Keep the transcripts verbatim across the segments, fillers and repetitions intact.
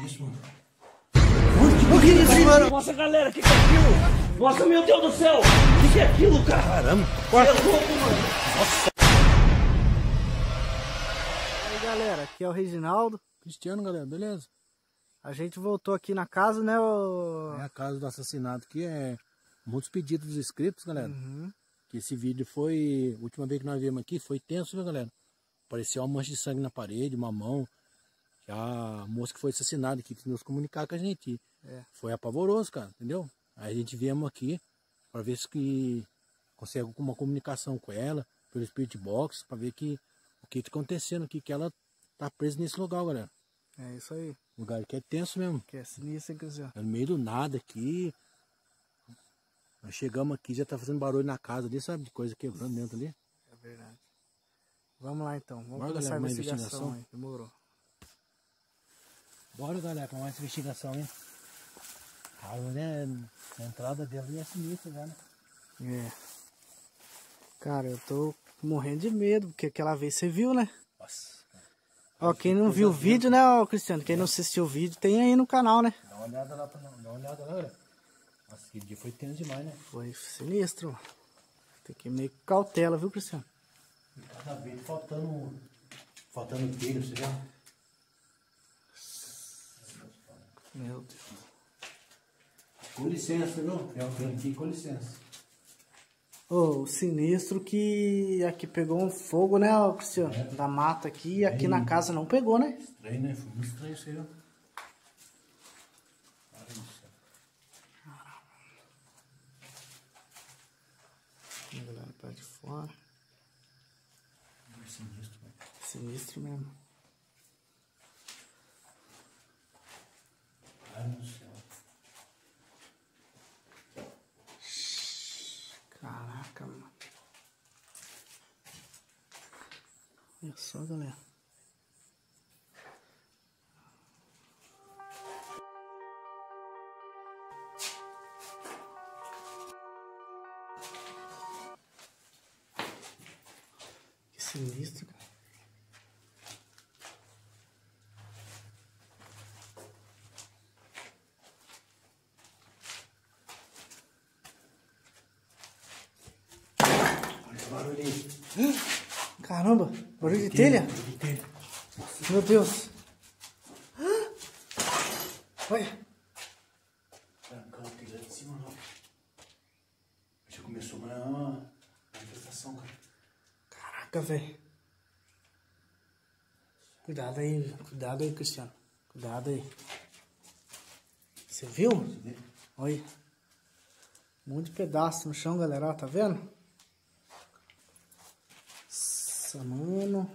isso, mano? O que é isso, mano? Nossa, galera, o que, que é aquilo? Nossa, meu Deus do céu! O que, que é aquilo, cara? Caramba! Você é louco, mano! Nossa! E aí, galera, aqui é o Reginaldo. Cristiano, galera, beleza? A gente voltou aqui na casa, né? O... É a casa do assassinato aqui, é muitos pedidos dos inscritos, galera. Uhum. Que esse vídeo foi, a última vez que nós viemos aqui, foi tenso, viu, galera? Apareceu uma mancha de sangue na parede, uma mão. Que a moça que foi assassinada aqui, que nos comunicar com a gente. É. Foi apavoroso, cara, entendeu? Aí a gente viemos aqui para ver se que consegue uma comunicação com ela, pelo Spirit Box, para ver que, o que está acontecendo aqui, que ela tá presa nesse lugar, galera. É isso aí. Lugar que é tenso mesmo. Que é sinistro, hein, Cristiano? É no meio do nada aqui. Nós chegamos aqui, já tá fazendo barulho na casa ali, sabe? De coisa quebrando dentro ali. É verdade. Vamos lá então. Vamos Bora, começar galera, a uma investigação. investigação. Aí. Demorou. Bora, galera, pra mais investigação, hein? A, né, a entrada dela é sinistra já, né? É. Cara, eu tô morrendo de medo, porque aquela vez você viu, né? Nossa. Ó, quem não viu o vídeo, né, ó, Cristiano? Quem não assistiu o vídeo, tem aí no canal, né? Dá uma olhada lá, pra, dá uma olhada lá, galera. Nossa, aquele dia foi tenso demais, né? Foi sinistro, ó. Tem que ir meio com cautela, viu, Cristiano? Cada vez faltando, faltando telha, você já? Meu Deus. Com licença, viu? É o que aqui, com licença. Ô, o sinistro que aqui pegou um fogo, né, ó, Cristiano? É. Da mata aqui, e aqui É. na casa não pegou, né? Estranho, né? Foi muito estranho isso aí, ó. Olha isso. Vamos olhar pra de fora. É sinistro, velho. Sinistro mesmo. Ai, meu céu. Caraca, mano. Olha só, galera. Que sinistro, cara. Barulho aí. Caramba, barulho de telha? Barulho de telha. Meu Deus. Olha. Arrancar a telha de cima, não. Já começou uma uma manifestação, cara. Caraca, velho. Cuidado aí, cuidado aí, Cristiano. Cuidado aí. Você viu? Você vê? Olha. Um monte de pedaço no chão, galera. Ó, tá vendo? Nossa, mano.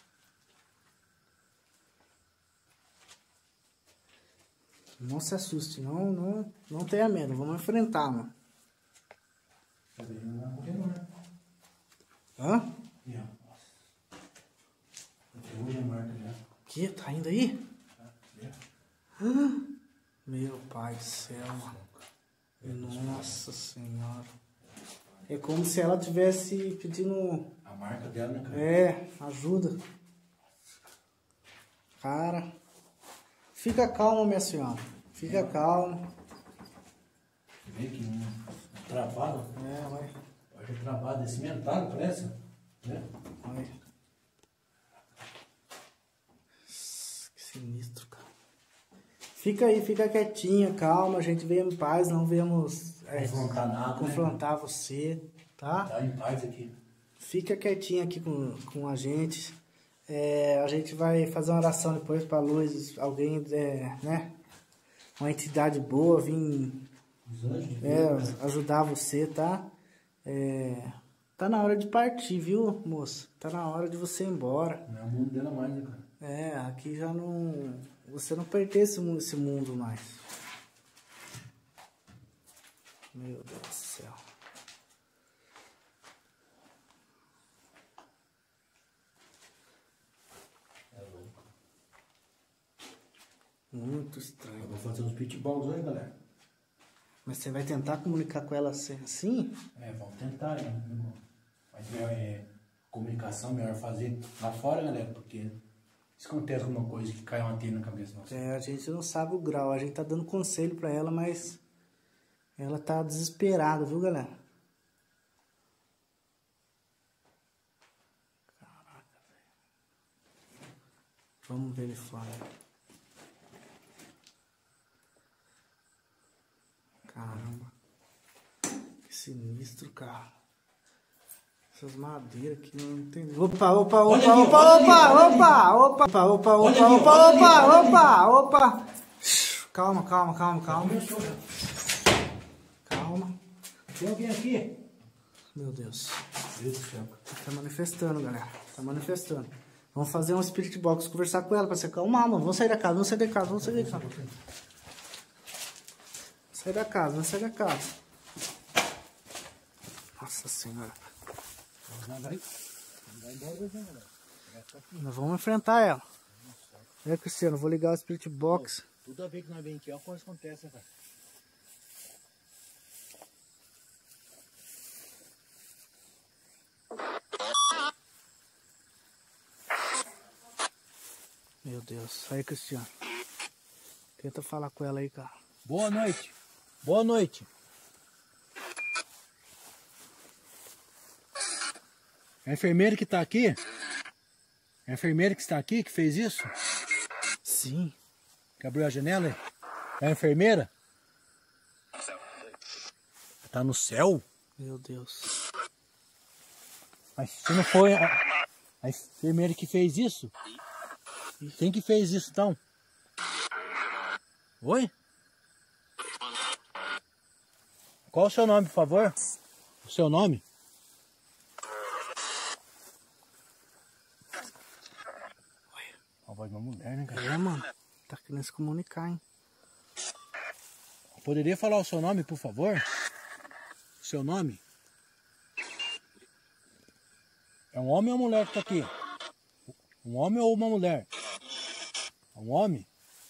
Não se assuste, não, não, não tenha medo. Vamos enfrentar, mano. Tá vendo? Não vai correr, não, né? Hã? E, ó. Nossa. Até hoje a marca já. Que? Tá indo aí? Tá? Vê? Hã? Meu pai do céu, mano. Nossa senhora. É como se ela tivesse pedindo... A marca dela, né, cara? É, ajuda. Cara, fica calma, minha senhora. Fica calma. Você vê que um travado. É, vai. Olha que travado, é cimentado, parece. Né? Vai. Que sinistro, cara. Fica aí, fica quietinha, calma. A gente veio em paz, não viemos é, Confrontar nada, confrontar você, tá? Tá em paz aqui. Fica quietinho aqui com, com a gente. É, a gente vai fazer uma oração depois para luz, alguém, é, né? Uma entidade boa vir Os anjos de é, Deus, né? ajudar você, tá? É, tá na hora de partir, viu, moço? Tá na hora de você ir embora. Não é o mundo dela mais, né, cara? É, aqui já não... Você não pertence a esse mundo mais. Meu Deus do céu. É louco. Muito Eu estranho. vou fazer uns pitballs hoje, galera. Mas você vai tentar comunicar com ela assim? É, vamos tentar, né, meu irmão? Mas é, é, comunicação melhor fazer lá fora, galera, porque Se acontece alguma coisa que cai uma telha na cabeça nossa. É, a gente não sabe o grau, a gente tá dando conselho pra ela, mas ela tá desesperada, viu, galera? Caraca, velho. Vamos ver ele fora. Caramba. Que sinistro, cara. Essas madeiras aqui não tem. Opa, opa, opa, Olha opa, aqui, opa, olha opa, opa, opa, opa, Olha opa, aqui, opa, olha opa, aqui. opa, opa. Calma, calma, calma, calma. Calma. Tem alguém aqui? Meu Deus. Deus do céu. Tá manifestando, galera. Tá manifestando. Vamos fazer um spirit box, conversar com ela pra se acalmar, mano. Vamos sair da casa, vamos sair da casa, vamos sair da casa. Sai da casa, vamos sair da casa. Nossa senhora. Nós vamos enfrentar ela. É, Cristiano, vou ligar o spirit box. Tudo a ver que nós vem aqui, olha como acontece, cara. Meu Deus. Aí, Cristiano. Tenta falar com ela aí, cara. Boa noite. Boa noite. É a enfermeira que tá aqui? É a enfermeira que está aqui que fez isso? Sim. Que abriu a janela? É a enfermeira? Tá no céu? Meu Deus. Mas se não foi a, a enfermeira que fez isso? Quem que fez isso então? Oi? Qual o seu nome, por favor? O seu nome? A voz de uma mulher, né, cara? É, mano. Tá querendo se comunicar, hein? Poderia falar o seu nome, por favor? O seu nome? É um homem ou uma mulher que tá aqui? Um homem ou uma mulher? É um homem?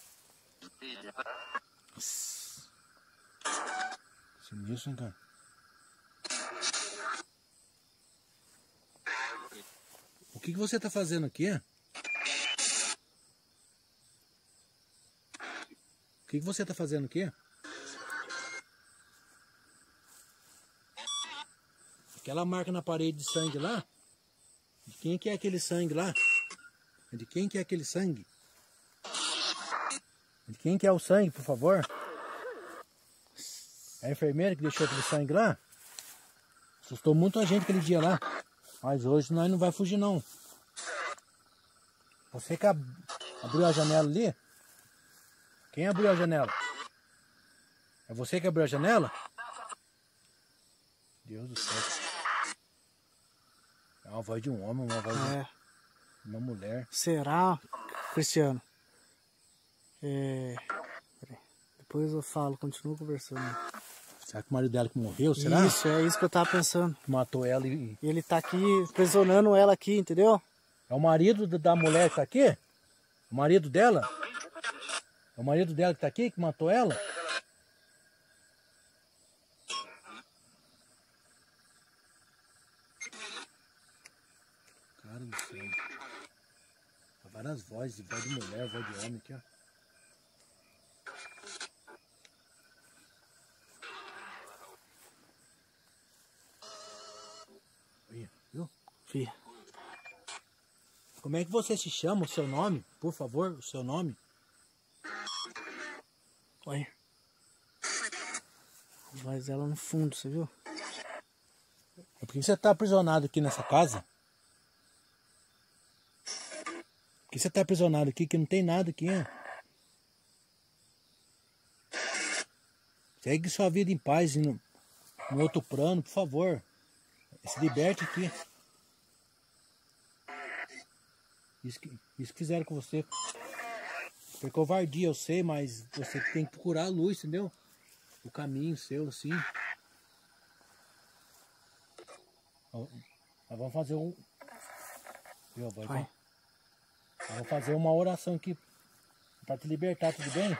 Sinistro, hein, cara? O que, que você tá fazendo aqui? O que, que você tá fazendo aqui? Aquela marca na parede de sangue lá? De quem que é aquele sangue lá? De quem que é aquele sangue? De quem que é o sangue, por favor? É a enfermeira que deixou aquele sangue lá? Assustou muita gente aquele dia lá. Mas hoje nós não vai fugir não. Você que ab abriu a janela ali? Quem abriu a janela? É você que abriu a janela? Deus do céu. É uma voz de um homem, uma voz É. de uma mulher. Será, Cristiano? É... Peraí. Depois eu falo, continuo conversando. Será que o marido dela que morreu? Será? Isso, é isso que eu tava pensando. Que matou ela e... Ele tá aqui, pressionando ela aqui, entendeu? É o marido da mulher que tá aqui? O marido dela? É o marido dela que tá aqui, que matou ela? Cara do céu. Há várias vozes, voz de mulher, voz de homem aqui, ó. Aí, viu? Fih. Como é que você se chama, o seu nome? Por favor, o seu nome. Olha. A voz dela no fundo, você viu? Por que você está aprisionado aqui nessa casa? Por que você está aprisionado aqui que não tem nada aqui, hein? Segue sua vida em paz, no, no outro plano, por favor. Se liberte aqui. Isso que, isso que fizeram com você. Foi covardia, eu sei, mas você tem que procurar a luz, entendeu? O caminho seu, assim. Nós vamos fazer um... Eu vou, Vai. eu vou fazer uma oração aqui para te libertar, tudo bem?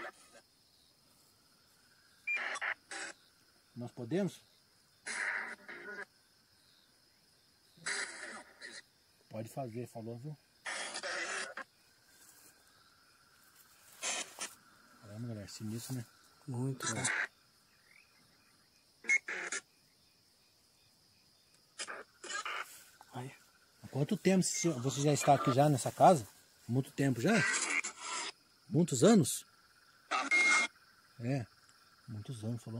Nós podemos? Pode fazer, falou, viu? Caramba, galera, sinistro, né? Muito, cara. Aí. Há quanto tempo você já está aqui já nessa casa? Muito tempo já? Muitos anos? É, muitos anos, falou.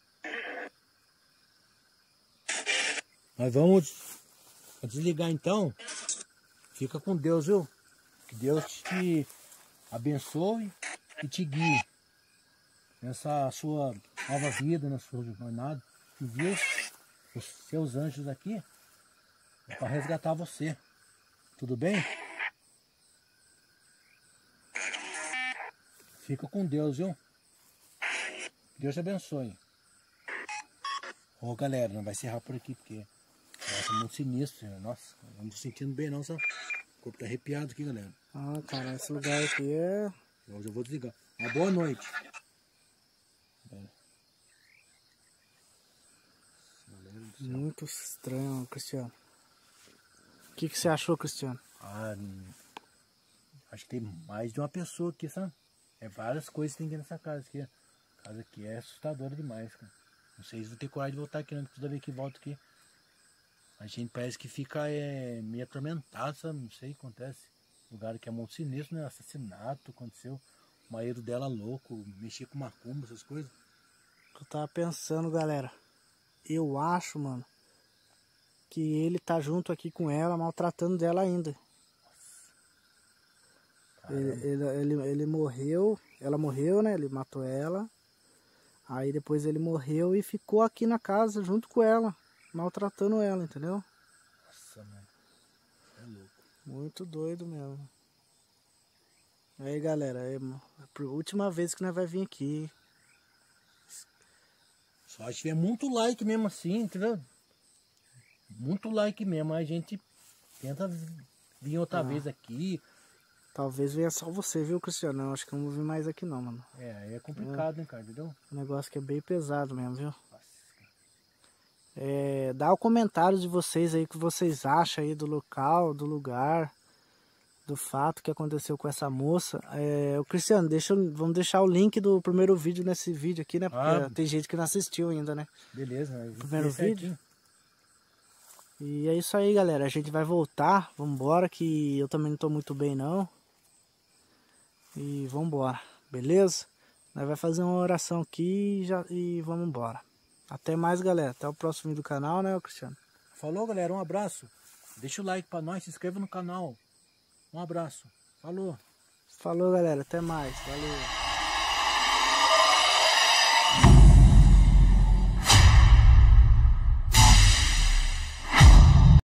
Nós vamos desligar então. Fica com Deus, viu? Que Deus te abençoe e te guie nessa sua nova vida, na sua jornada. Envia os seus anjos aqui para resgatar você. Tudo bem? Fica com Deus, viu? Deus te abençoe. Ô, oh, galera, não vai encerrar por aqui, porque é muito sinistro. Nossa, não tô sentindo bem não, só. O corpo tá arrepiado aqui, galera. Ah, cara, esse lugar aqui é... Eu já vou desligar. Uma boa noite. Muito estranho, Cristiano. O que, que você achou, Cristiano? Ah, acho que tem mais de uma pessoa aqui, sabe? É várias coisas que tem aqui nessa casa aqui. A casa aqui é assustadora demais, cara. Não sei se vou ter coragem de voltar aqui, não. Toda vez que volto aqui, a gente parece que fica é, meio atormentado, sabe? Não sei o que acontece. Lugar que é muito sinistro, né? Assassinato aconteceu. O marido dela louco, mexia com macumba, essas coisas. Eu tava pensando, galera. Eu acho, mano, que ele tá junto aqui com ela, maltratando dela ainda. Ele, ele, ele, ele morreu, ela morreu, né? Ele matou ela. Aí depois ele morreu e ficou aqui na casa junto com ela, maltratando ela, entendeu? Nossa, mano. É louco. Muito doido mesmo. Aí, galera, é a última vez que nós vai vir aqui. Só se tiver muito like mesmo assim, entendeu? Muito like mesmo. A gente tenta vir outra ah. vez aqui. Talvez venha só você, viu, Cristiano? Eu acho que eu não vou vir mais aqui não, mano. É, aí é complicado, é. né, cara? Entendeu? O negócio que é bem pesado mesmo, viu? É, dá o comentário de vocês aí, o que vocês acham aí do local, do lugar, do fato que aconteceu com essa moça. É, o Cristiano, deixa, vamos deixar o link do primeiro vídeo nesse vídeo aqui, né? Porque ah, tem gente que não assistiu ainda, né? Beleza. Primeiro vídeo. E é isso aí, galera. A gente vai voltar. Vamos embora, que eu também não tô muito bem, não. E vamos embora, beleza? Nós vamos fazer uma oração aqui e, já, e vamos embora. Até mais, galera. Até o próximo vídeo do canal, né, Cristiano? Falou, galera. Um abraço. Deixa o like pra nós, se inscreva no canal. Um abraço. Falou. Falou, galera. Até mais. Valeu.